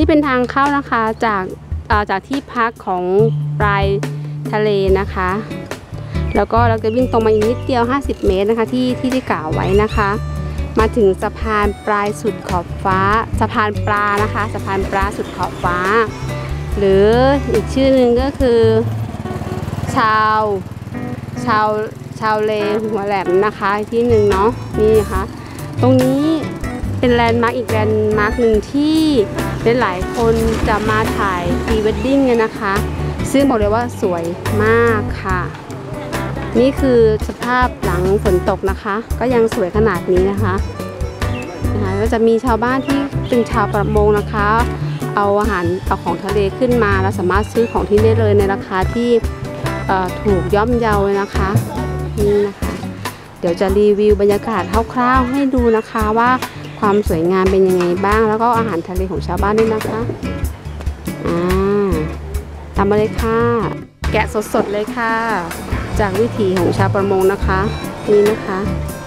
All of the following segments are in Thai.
นี่เป็นทางเข้านะคะจากที่พักของปลายทะเลนะคะแล้วก็เราจะวิ่งตรงมาอีกนิดเดียว50 เมตรนะคะที่ได้กล่าวไว้นะคะมาถึงสะพานปลายสุดขอบฟ้าสะพานปลานะคะสะพานปลาสุดขอบฟ้าหรืออีกชื่อหนึ่งก็คือชาวเลหัวแหลมนะคะที่หนึ่งเนาะนี่นะคะตรงนี้เป็นแลนด์มาร์กอีกแลนด์มาร์กหนึ่งที่หลายคนจะมาถ่ายพรีเวดดิ้งกันนะคะซึ่งบอกเลยว่าสวยมากค่ะนี่คือสภาพหลังฝนตกนะคะก็ยังสวยขนาดนี้นะคะก็จะมีชาวบ้านที่เป็นชาวประมงนะคะเอาของทะเลขึ้นมาแล้วสามารถซื้อของที่นี่เลยในราคาที่ถูกย่อมเยาเลยนะคะนี่นะคะเดี๋ยวจะรีวิวบรรยากาศคร่าวๆให้ดูนะคะว่าความสวยงามเป็นยังไงบ้างแล้วก็อาหารทะเลของชาวบ้านด้วยนะคะตามมาเลยค่ะแกะสดๆเลยค่ะจากวิถีของชาวประมงนะคะนี่นะคะ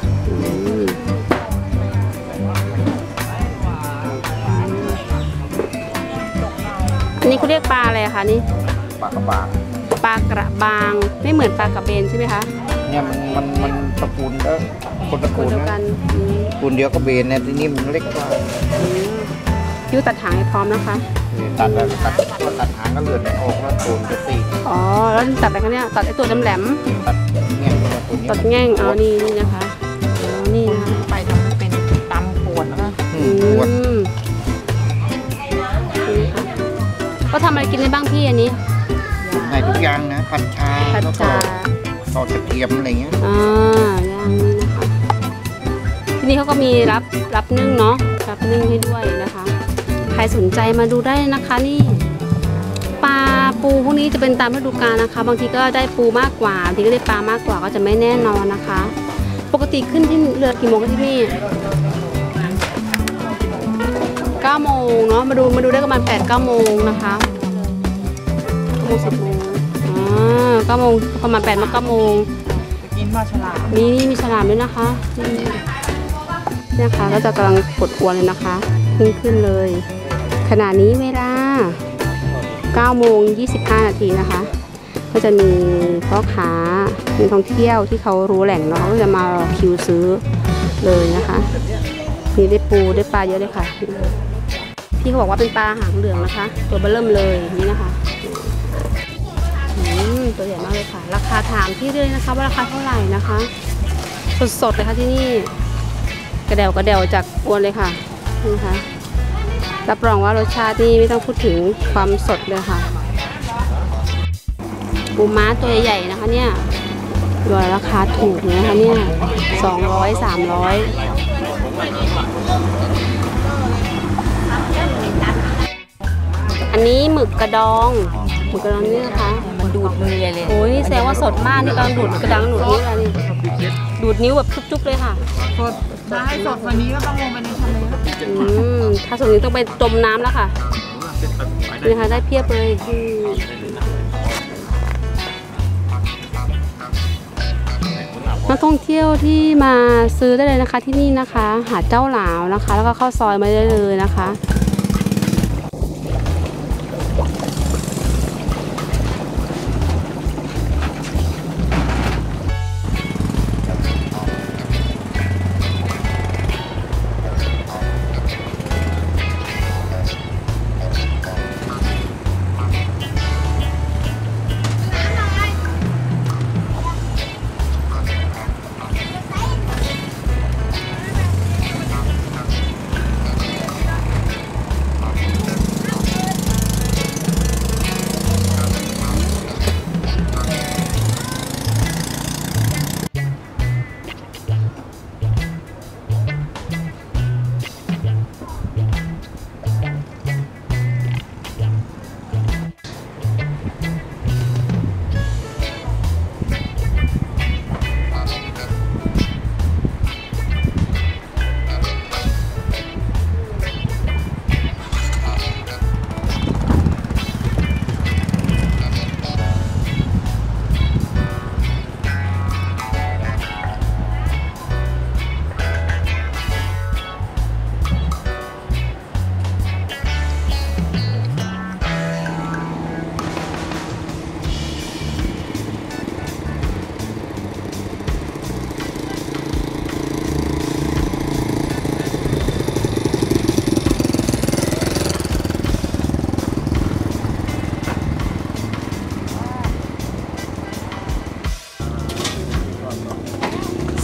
อันนี้เขาเรียกปลาอะไรคะนี่ปลากระบางปลากระบางไม่เหมือนปลากระเบนใช่ไหมคะเนี่ยมันตระกูลแล้วคนตระกูลเดียวกันตระกูลเดียวกับเบนเนี่ยที่นี่มันเล็กกว่าคิ้วตัดหางให้พร้อมนะคะตัดหางก็เลือดออกแล้วตูนจะตีอ๋อแล้วตัดอะไรคะเนี่ยตัดไอตัวแหลมตัดแง่งนี่นะคะนี่นะคะไปทำให้เป็นตำปวดนะปวดก็ทำอะไรกินได้บ้างพี่อันนี้ได้ทุกอย่างนะผัดชาซอสกระเทียมอะไรเงี้ยย่างนี้นะคะที่นี่เขาก็มีรับนึ่งเนาะรับนึ่งให้ด้วยนะคะใครสนใจมาดูได้นะคะนี่ปลาปูพวกนี้จะเป็นตามฤดูกาลนะคะบางทีก็ได้ปูมากกว่าบางทีก็ได้ปลามากกว่าก็จะไม่แน่นอนนะคะปกติขึ้นที่เรือกี่โมงที่นี่9 โมงเนาะมาดูได้ประมาณ8-9 โมงนะคะ9 โมง 10 โมง9 โมงประมาณ8-9 โมงกินปลาฉลามนี่มีฉลามด้วยนะคะนี่นะคะก็จะกำลังกดอวนเลยนะคะขึ้นเลยขณะนี้เวลา9 โมง 25 นาทีนะคะก็จะมีพ่อค้านักท่องเที่ยวที่เขารู้แหล่งเนาะก็จะมารอคิวซื้อเลยนะคะมีได้ปูได้ปลาเยอะเลยค่ะพี่เขาบอกว่าเป็นปลาหางเหลืองนะคะตัวเบิ่มเลยนี่นะคะตัวใหญ่มากเลยค่ะราคาถามที่เลยนะคะว่าราคาเท่าไหร่นะคะสดๆเลยค่ะที่นี่กระเดวจากอวนเลยค่ะนี่ค่ะรับรองว่ารสชาตินี่ไม่ต้องพูดถึงความสดเลยค่ะปูม้าตัวใหญ่ๆนะคะเนี่ยราคาถูกนะคะเนี่ย200-300อันนี้หมึกกระดองนี่นะคะมันดูดมือเลยโอ้ยแสดงว่าสดมากนี่กำลังดูดกระดังดูดนิ้วอะไรนี่ดูดนิ้วแบบจุ๊บๆเลยค่ะสดถ้าให้สดวันนี้ก็ต้องลงไปในทะเลถ้าสดนี้ต้องไปจมน้ำแล้วค่ะนี่ค่ะได้เพียบเลยนักท่องเที่ยวที่มาซื้อได้เลยนะคะที่นี่นะคะหาดเจ้าหลาวนะคะแล้วก็เข้าซอยมาได้เลยนะคะ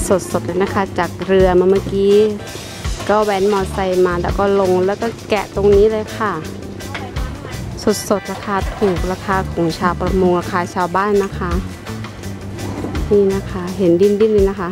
สดๆเลยนะคะ จากเรือมาเมื่อกี้ก็แว้นมอไซค์มาแล้วก็ลงแล้วก็แกะตรงนี้เลยค่ะสดๆราคาถูกราคาของชาวประมงราคาชาวบ้านนะคะนี่นะคะเห็นดิ้นเลยนะคะ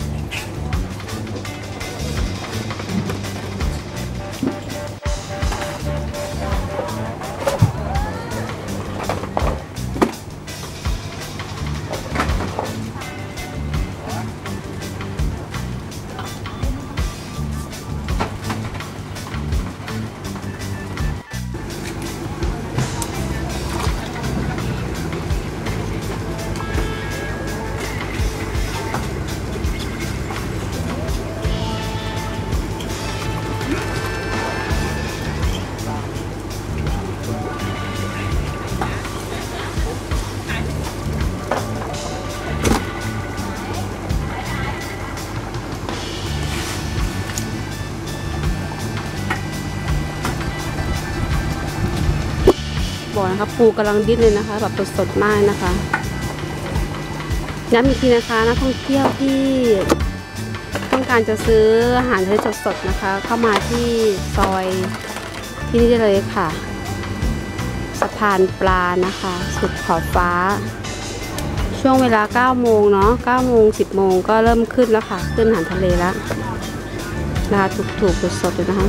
บอกนะคะปูกำลังดิ้นเลยนะคะแบบสดๆมากนะคะย้ำอีกทีนะคะนักท่องเที่ยวที่ต้องการจะซื้ออาหารทะเลสดๆนะคะเข้ามาที่ซอยที่นี่ได้เลยค่ะสะพานปลานะคะสุดขอบฟ้าช่วงเวลา9 โมงเนาะ9 โมง 10 โมงก็เริ่มขึ้นแล้วค่ะขึ้นอาหารทะเลแล้วนะคะถูกๆสดๆเลยนะคะ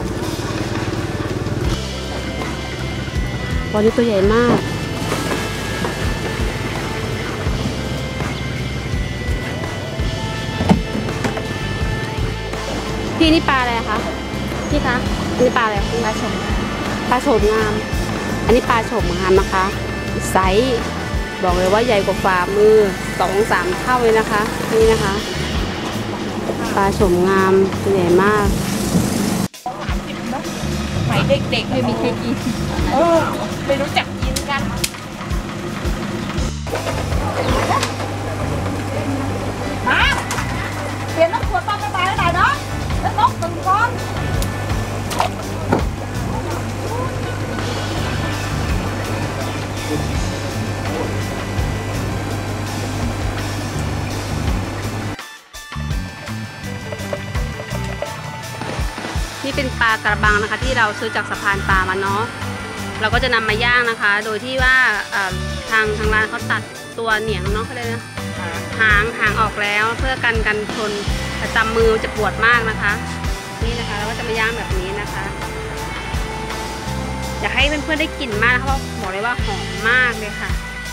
วันนี้ตัวใหญ่มากพี่นี่ปลาอะไรคะพี่คะนี่ปลาอะไรปลาโฉมปลาโฉมงามอันนี้ปลาโฉมงามนะคะไซส์บอกเลยว่าใหญ่กว่าฝ่ามือ 2-3 เท่าเลยนะคะนี่นะคะปลาโฉมงามตัวใหญ่มากสมัยเด็กๆไม่มีใครกินไม่รู้จักกินกันมาเปลี่ยนน้ำขวดปลาไปไหนเนาะแล้วนกตึงก้อนนี่เป็นปลากระบังนะคะที่เราซื้อจากสะพานปลามาเนาะเราก็จะนำมาย่างนะคะโดยที่ว่าทางร้านเขาตัดตัวเหนียงเนาะเขาเลยนะหางออกแล้วเพื่อกันชนประจำมือจะปวดมากนะคะนี่นะคะเราก็จะมาย่างแบบนี้นะคะอยากให้เพื่อนๆได้กลิ่นมากนะคะเพราะบอกเลยว่าหอมมากเลยค่ะ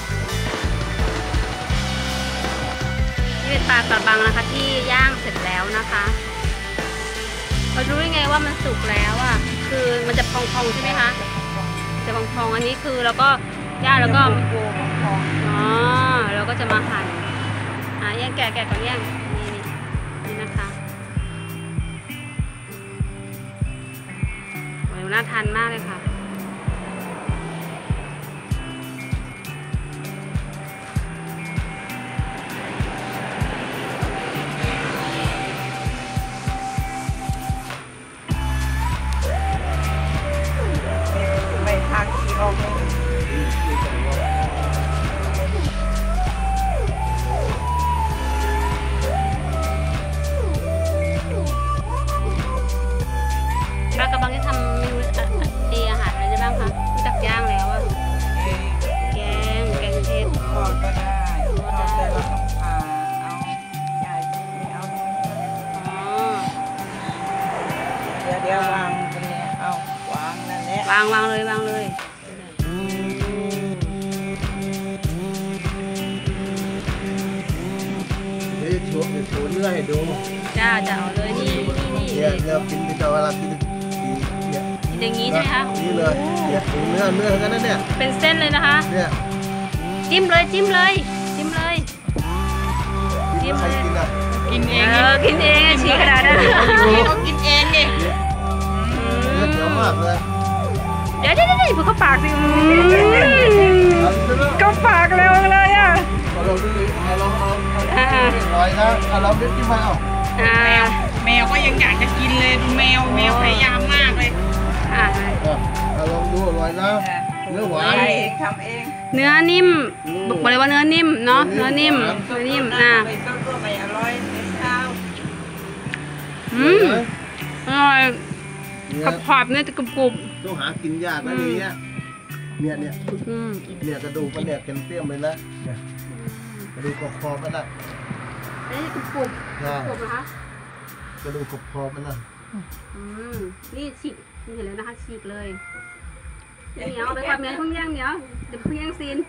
นี่เป็นปลากระบังนะคะที่ย่างเสร็จแล้วนะคะเรารู้ยังไงว่ามันสุกแล้วอ่ะคือมันจะพองๆใช่ไหมคะจะพองๆอันนี้คือเราก็ย่างแล้วก็อ๋อเราก็จะมาหั่นย่างแกะก่อนย่างนี่นะคะโอ้ยน่าทานมากเลยค่ะปลากระบังจะทำเมนูอาหารอะไรได้บ้างคะจากย่างแล้วอะแกงเทศทอดก็ได้ทอดแต่เราต้องผ่าเอาใหญ่ไม่เอาอ๋อเดี๋ยววางตรงนี้เอาวางนั่นแหละวางเลยเดี๋ยวจะโชว์เนื้อให้ดูจ้าเอาเลยนี่เนี่ยกินที่เราเวลากินเนี่ยอย่างนี้ใช่ไหมคะนี่เลยเนี่ยเนื้อกันนั่นเนี่ยเป็นเส้นเลยนะคะเนี่ยจิ้มเลยกินเองฉีกกระดาษนะเขากินเองดิเดี๋ยวมากเลยเดี๋ยวพูดเข้าปากสิเข้าปากเร็วเลยอ่ะลองลอยนะเราเล่นที่มาแมวก็ยังอยากจะกินเลยแมวพยายามมากเลยลองดูอร่อยนะเนื้อหวานทำเองเนื้อนิ่มบอกเลยว่าเนื้อนิ่มเนาะเนื้อนิ่มนะไม่อร่อยอืมอร่อยเนี่ยขอบๆเนี่ยจะกรุบต้องหากินยากนะทีเนี้ยเนี่ยๆอืมเนี่ยกระดูกมันเนี่ยเต็มเลยนะเนี่ยกระดูกขอบๆมันนะอันนี้กรุบใช่ๆกรุบนะคะกระดูกขอบๆมันนะอืมนี่ฉีกนี่เห็นแล้วนะคะฉีกเลยเหนียวไปความเหนียวเพิ่งย่างเหนียวเดี๋ยวเพิ่งย่างซีน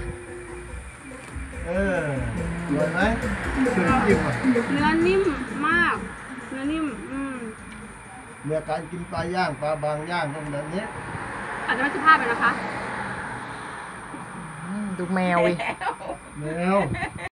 อร่อยไหมเคยกินอ่ะเนื้อนิ่มมากเนื้อนิ่มเนี่ยการกินปลาย่างปลาบางย่างก็แบบนี้อาจจะไม่สุภาพไปนะคะดูแมวอีกแมว